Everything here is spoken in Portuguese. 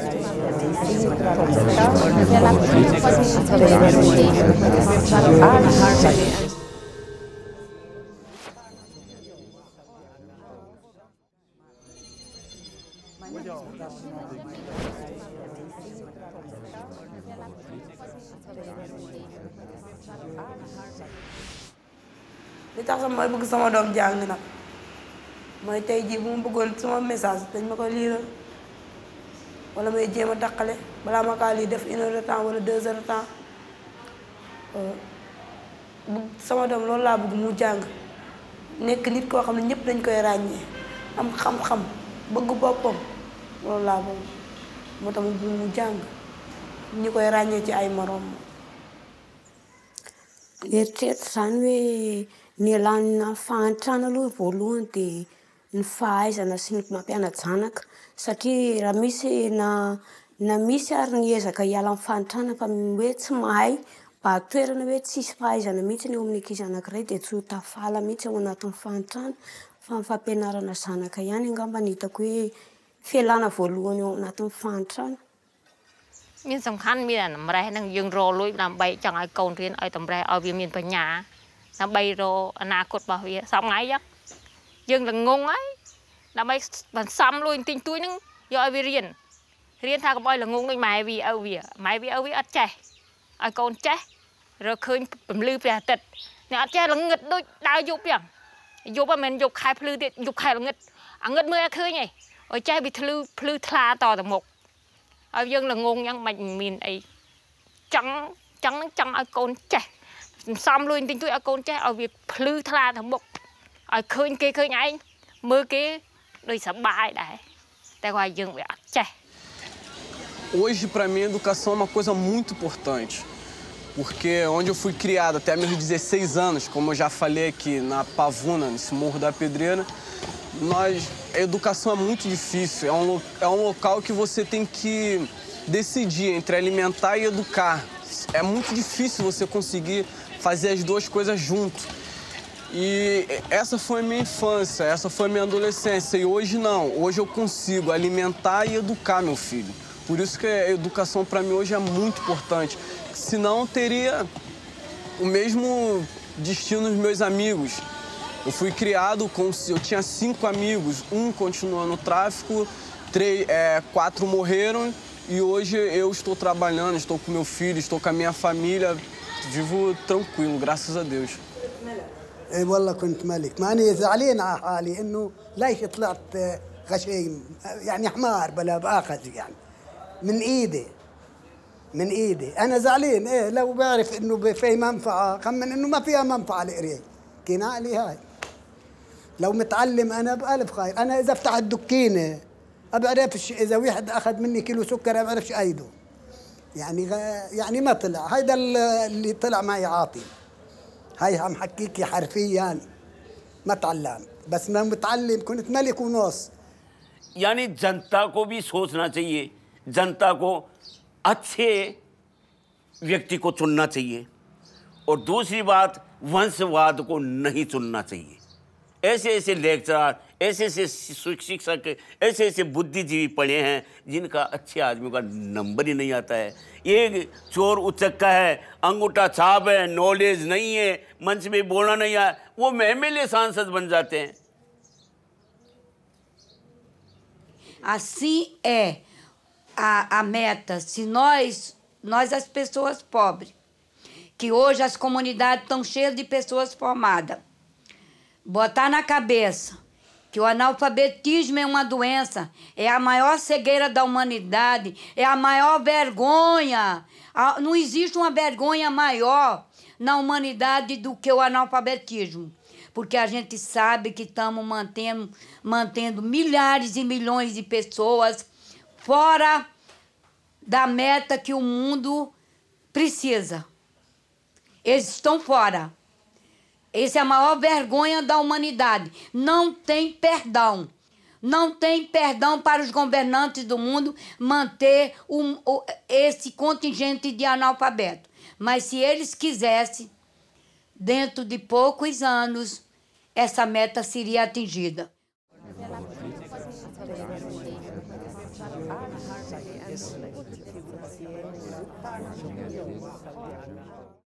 li tax sax mooy bëgg sama doom jàng nag mooy tey jii bu ma bëggoon sama message dañ ma koy liiral wala may jéem a daqale balaa ma kaa lii def 1 heure de temps wala 2 heures de temps sama doom loolu laa bëgg mu jàng nekk nit koo xam ne ñëpp dañ koy ràññee am xam-xam bëgg boppam loolu laa bëgg moo tax mu jàng ñu koy ràññee ci ay moroom. Eritrereto zany hoe ny ilan'ny fahantrana aloha voalohany dia ny fahaizana sy ny mampianatra zanaka satria raha misy na misy ary ny ezaka hiala amin'ny fahantrana fa hoe tsy mahay mba toerana hoe tsisy fahaizana mihitsy eo amin'ny ankizy anankiray dia tsy ho tafala mihitsy ao anatin'ny fahantrana fa ny fampianarana zanaka ihany angamba ny hitako hoe fialana voalohany ao anatin'ny fahantrana. មានសំខាន់មានអាម្រេះហ្នឹងយើងរលួយដើម្បីចង់ឲ្យកូនរៀនឲ្យតម្រេះឲ្យវាមានបញ្ញាដើម្បីរកអនាគតរបស់វាសពថ្ងៃយើងល្ងងហើយដើម្បីបន្សំលួយទិញទួយហ្នឹងយកឲ្យវារៀនថាកុំឲ្យល្ងងដូចម៉ែវាឪវាអត់ចេះឲ្យកូនចេះរកឃើញពន្លឺព្រះអាទិត្យអ្នកអត់ចេះល្ងឹតដូចដើរយប់ចឹងយប់មិនមែនយប់ខែភ្លឺទៀតយប់ខែល្ងឹតអាងឹតមើលឲ្យឃើញឯងឲ្យចេះវាភ្លឺថ្លាតទៅមុខ ឲ្យយើងល្ងងយ៉ាងមិនមានអីចង់ឲ្យកូនចេះសំលួយទិញទួយឲ្យកូនចេះឲ្យវាភ្លឺថ្លាទៅមុខឲ្យឃើញគេឃើញឯងមើលគេដូចសប្បាយដែរតែគាត់យើងវាអត់ចេះ Hoje, para mim, a educação é uma coisa muito importante, porque onde eu fui criado até meus 16 anos, como eu já falei aqui na Pavuna, nesse Morro da Pedreira, a educação é muito difícil, é um local que você tem que decidir entre alimentar e educar. É muito difícil você conseguir fazer as duas coisas junto. E essa foi a minha infância, essa foi a minha adolescência, e hoje não, hoje eu consigo alimentar e educar meu filho. Por isso que a educação para mim hoje é muito importante, senão eu teria o mesmo destino dos meus amigos. Eu fui criado eu tinha 5 amigos, um continuou no tráfico, 4 morreram e hoje eu estou trabalhando, estou com meu filho, estou com a minha família, vivo tranquilo, graças a Deus. والله كنت ملك ماني زعلان على حالي انه ليش طلعت غشيم يعني حمار بلا باخذ يعني من ايدي انا زعلان لو بعرف انه في منفعه خمن انه ما فيها منفعه القرايه كان عقلي هاي لو متعلم انا بألف خير انا اذا فتحت دكينه ما بعرفش اذا واحد اخذ مني كيلو سكر ما بعرفش ايده يعني ما طلع هيدا اللي طلع معي عاطي هاي هم حكيكي حرفيا ما تعلم بس मैं متعلم كنت ملك ونص यानी जनता को भी सोचना चाहिए जनता को अच्छे व्यक्ति को चुनना चाहिए और दूसरी बात वंशवाद को नहीं चुनना चाहिए ऐसे लेक्चरर ऐसे शिक्षक ऐसे बुद्धिजीवी पढ़े हैं जिनका अच्छे आदमी का नंबर ही नहीं आता है ये चोर उचक्का है अंगूठा छाप है नॉलेज नहीं है मंच में बोलना नहीं है वो एमएलए सांसद बन जाते हैं Assim é a meta. Se nós as pessoas pobres, que hoje as comunidades estão cheias de pessoas formadas, botar na cabeça que o analfabetismo é uma doença, é a maior cegueira da humanidade, é a maior vergonha. Não existe uma vergonha maior na humanidade do que o analfabetismo. Porque a gente sabe que estamos mantendo milhares e milhões de pessoas fora da meta que o mundo precisa. Eles estão fora. Essa é a maior vergonha da humanidade. Não tem perdão. Não tem perdão para os governantes do mundo manter esse contingente de analfabetos. Mas se eles quisessem, dentro de poucos anos, essa meta seria atingida. harmony and